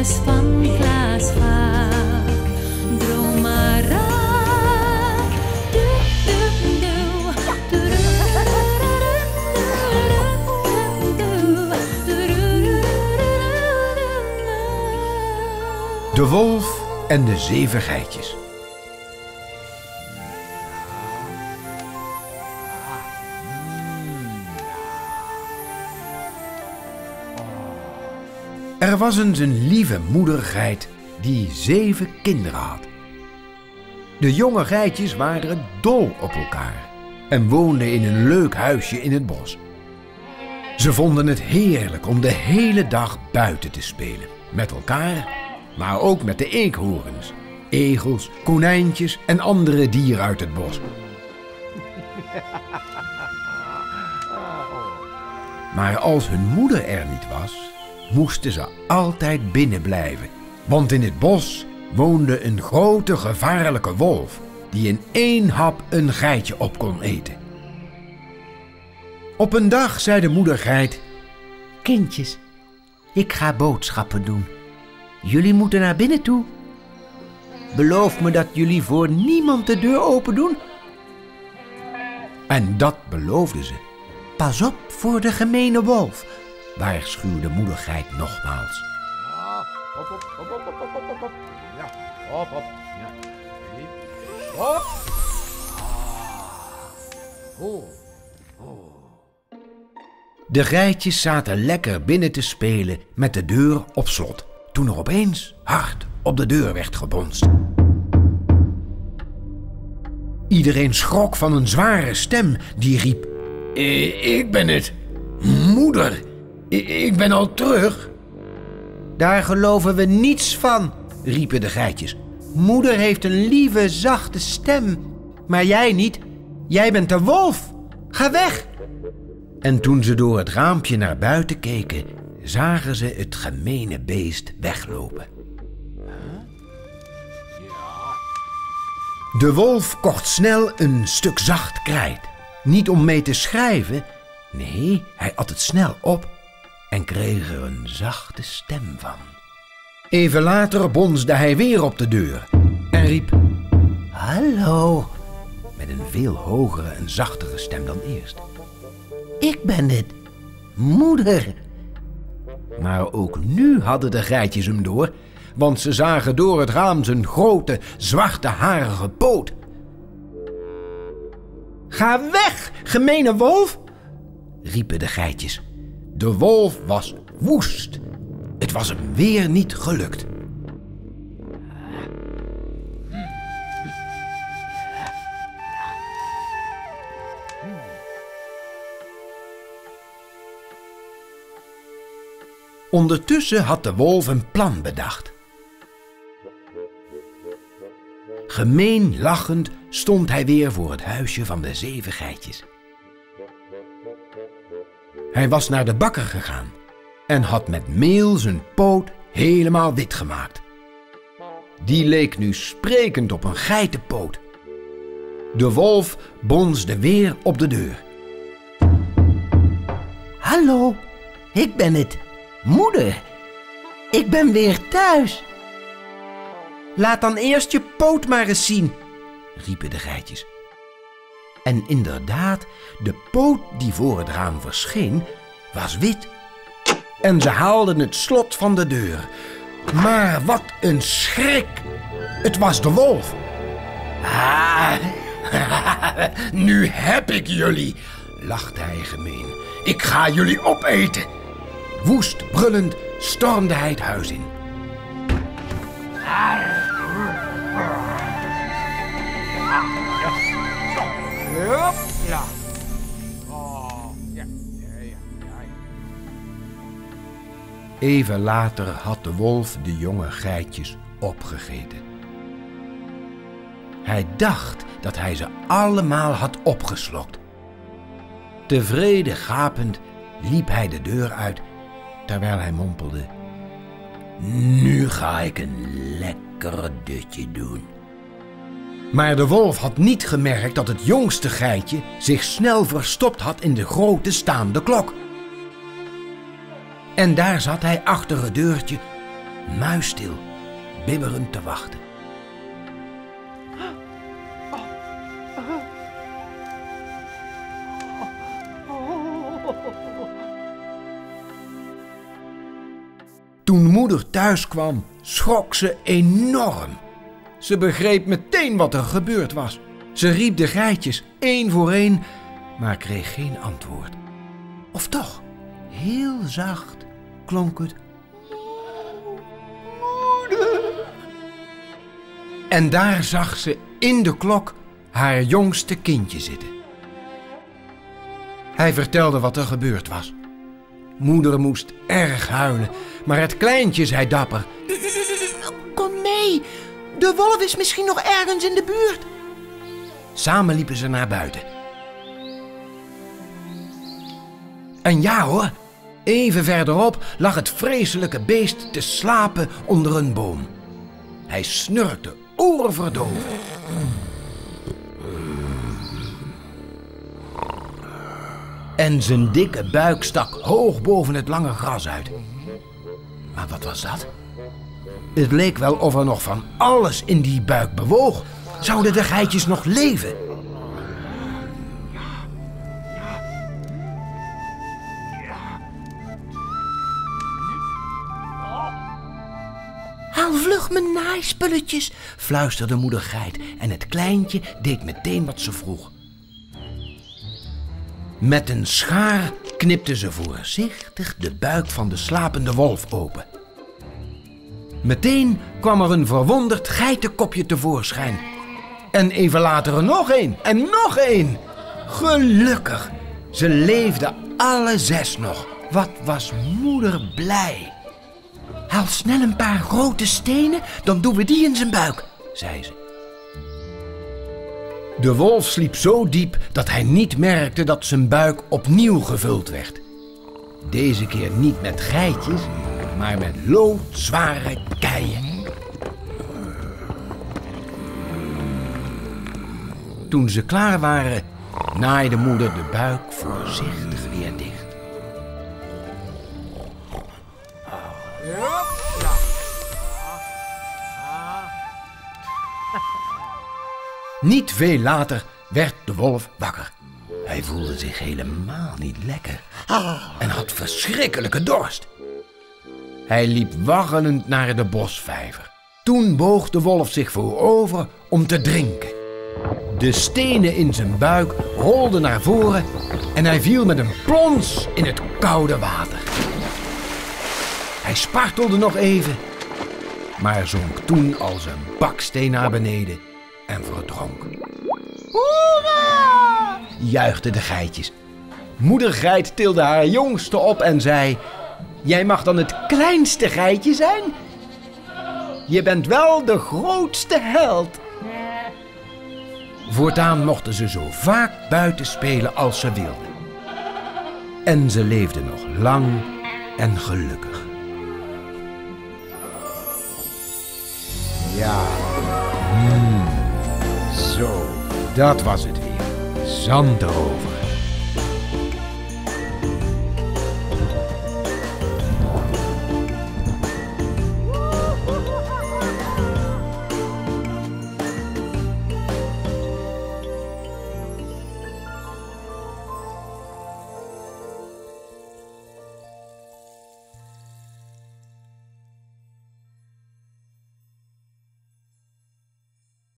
liedjes van Klaas Vaak. Droom maar aan. De wolf en de 7 geitjes. Er was eens een lieve moedergeit die 7 kinderen had. De jonge geitjes waren dol op elkaar en woonden in een leuk huisje in het bos. Ze vonden het heerlijk om de hele dag buiten te spelen. Met elkaar, maar ook met de eekhoorns, egels, konijntjes en andere dieren uit het bos. Maar als hun moeder er niet was, moesten ze altijd binnen blijven. Want in het bos woonde een grote gevaarlijke wolf die in 1 hap een geitje op kon eten. Op een dag zei de moedergeit: kindjes, ik ga boodschappen doen. Jullie moeten naar binnen toe. Beloof me dat jullie voor niemand de deur open doen. En dat beloofden ze. Pas op voor de gemene wolf, waarschuwde moedergeit nogmaals. Ja, hop, hop, hop, hop, hop, hop, hop. Ja, hop, hop. Ja. Hop. De geitjes zaten lekker binnen te spelen met de deur op slot, toen er opeens hard op de deur werd gebonst. Iedereen schrok van een zware stem die riep: ik ben het, moeder, ik ben al terug. Daar geloven we niets van, riepen de geitjes. Moeder heeft een lieve, zachte stem, maar jij niet. Jij bent de wolf. Ga weg. En toen ze door het raampje naar buiten keken, zagen ze het gemene beest weglopen. De wolf kocht snel een stuk zacht krijt. Niet om mee te schrijven, nee, hij at het snel op en kreeg er een zachte stem van. Even later bonsde hij weer op de deur en riep: hallo, met een veel hogere en zachtere stem dan eerst. Ik ben het, moeder. Maar ook nu hadden de geitjes hem door, want ze zagen door het raam zijn grote, zwarte, harige poot. Ga weg, gemene wolf, riepen de geitjes. De wolf was woest. Het was hem weer niet gelukt. Ondertussen had de wolf een plan bedacht. Gemeen lachend stond hij weer voor het huisje van de 7 geitjes. Hij was naar de bakker gegaan en had met meel zijn poot helemaal wit gemaakt. Die leek nu sprekend op een geitenpoot. De wolf bonsde weer op de deur. Hallo, ik ben het, moeder. Ik ben weer thuis. Laat dan eerst je poot maar eens zien, riepen de geitjes. En inderdaad, de poot die voor het raam verscheen, was wit. En ze haalden het slot van de deur. Maar wat een schrik! Het was de wolf. Ah, nu heb ik jullie, lachte hij gemeen. Ik ga jullie opeten. Woest brullend stormde hij het huis in. Ja. Even later had de wolf de jonge geitjes opgegeten. Hij dacht dat hij ze allemaal had opgeslokt. Tevreden gapend liep hij de deur uit, terwijl hij mompelde: nu ga ik een lekker dutje doen. Maar de wolf had niet gemerkt dat het jongste geitje zich snel verstopt had in de grote staande klok. En daar zat hij achter het deurtje muisstil, bibberend te wachten. Toen moeder thuis kwam, schrok ze enorm. Ze begreep meteen wat er gebeurd was. Ze riep de geitjes één voor één, maar kreeg geen antwoord. Of toch, heel zacht klonk het: moeder. En daar zag ze in de klok haar jongste kindje zitten. Hij vertelde wat er gebeurd was. Moeder moest erg huilen, maar het kleintje zei dapper: kom mee, de wolf is misschien nog ergens in de buurt. Samen liepen ze naar buiten. En ja hoor, even verderop lag het vreselijke beest te slapen onder een boom. Hij snurkte oorverdovend. En zijn dikke buik stak hoog boven het lange gras uit. Maar wat was dat? Het leek wel of er nog van alles in die buik bewoog. Zouden de geitjes nog leven? Haal vlug mijn naaispulletjes, fluisterde moeder geit en het kleintje deed meteen wat ze vroeg. Met een schaar knipte ze voorzichtig de buik van de slapende wolf open. Meteen kwam er een verwonderd geitenkopje tevoorschijn. En even later nog één en nog één. Gelukkig, ze leefden alle 6 nog. Wat was moeder blij. Haal snel een paar grote stenen, dan doen we die in zijn buik, zei ze. De wolf sliep zo diep dat hij niet merkte dat zijn buik opnieuw gevuld werd. Deze keer niet met geitjes, maar met loodzware keien. Toen ze klaar waren, naaide moeder de buik voorzichtig weer dicht. Niet veel later werd de wolf wakker. Hij voelde zich helemaal niet lekker en had verschrikkelijke dorst. Hij liep waggelend naar de bosvijver. Toen boog de wolf zich voorover om te drinken. De stenen in zijn buik rolden naar voren en hij viel met een plons in het koude water. Hij spartelde nog even, maar zonk toen als een baksteen naar beneden en verdronk. Hoera! Juichten de geitjes. Moeder geit tilde haar jongste op en zei: jij mag dan het kleinste geitje zijn? Je bent wel de grootste held. Voortaan mochten ze zo vaak buiten spelen als ze wilden. En ze leefden nog lang en gelukkig. Ja, zo, dat was het weer. Zanderover.